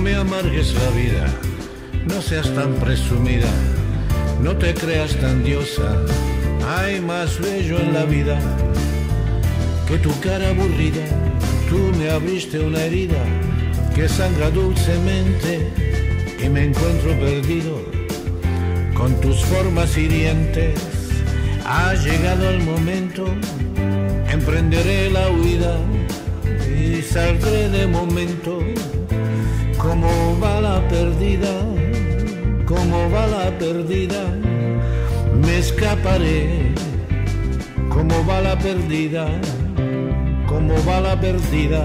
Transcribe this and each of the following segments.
me amargues la vida, no seas tan presumida, no te creas tan diosa. Hay más bello en la vida que tu cara aburrida. Tú me abriste una herida que sangra dulcemente y me encuentro perdido con tus formas hirientes. Ha llegado el momento, emprenderé la huida y saldré de momento. ¿Cómo va la perdida? ¿Cómo va la perdida? Me escaparé. ¿Cómo va la perdida? ¿Cómo va la perdida?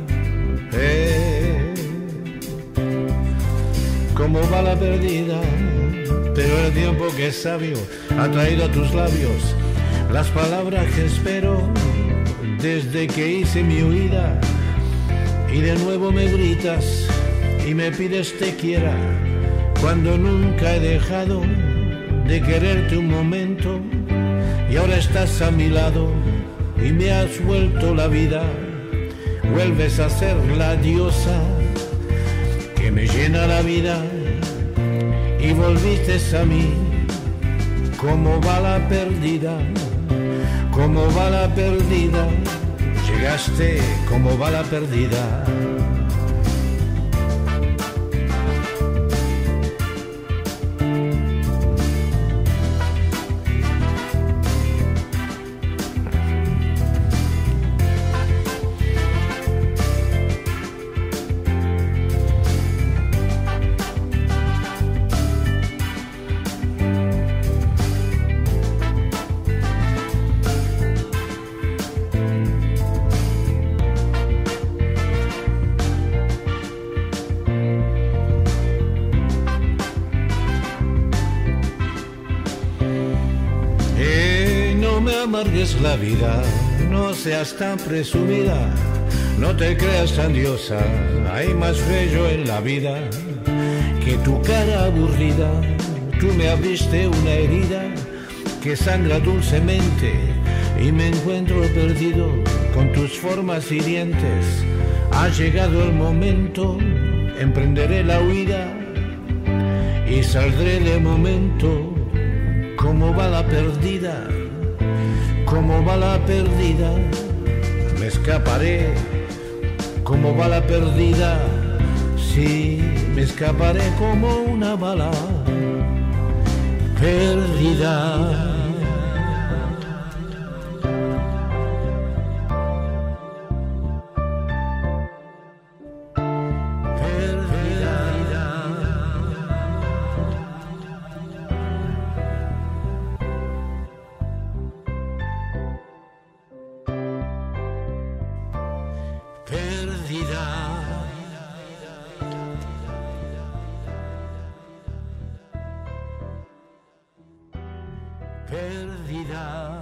¿Cómo va la perdida? Pero el tiempo que es sabio ha traído a tus labios las palabras que espero desde que hice mi huida. Y de nuevo me gritas y me pides te quiera, cuando nunca he dejado de quererte un momento. Y ahora estás a mi lado y me has vuelto la vida. Vuelves a ser la diosa que me llena la vida. Y volviste a mí. ¿Cómo va la perdida? ¿Cómo va la perdida? Llegaste, ¿cómo va la perdida? No me amargues la vida, no seas tan presumida, no te creas tan diosa. Hay más bello en la vida que tu cara aburrida. Tú me abriste una herida que sangra dulcemente y me encuentro perdido con tus formas hirientes. Ha llegado el momento, emprenderé la huida y saldré de momento. ¿Cómo va la perdida? ¿Cómo va la perdida? Me escaparé. ¿Cómo va la perdida? Sí, me escaparé como una bala perdida. Perdida. Perdida.